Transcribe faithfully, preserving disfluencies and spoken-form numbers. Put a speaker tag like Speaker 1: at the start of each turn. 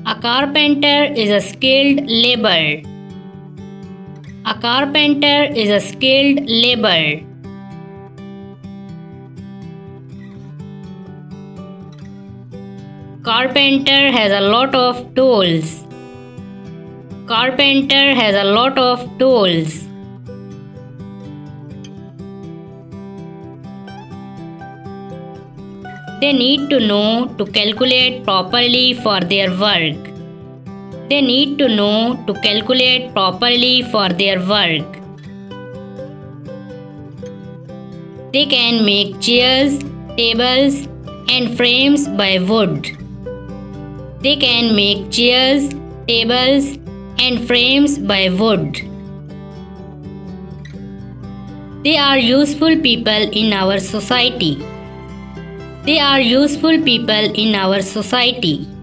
Speaker 1: A carpenter is a skilled laborer. A carpenter is a skilled laborer. Carpenter has a lot of tools. Carpenter has a lot of tools. They need to know to calculate properly for their work. They need to know to calculate properly for their work. They can make chairs, tables, and frames by wood. They can make chairs, tables, and frames by wood. They are useful people in our society. They are useful people in our society.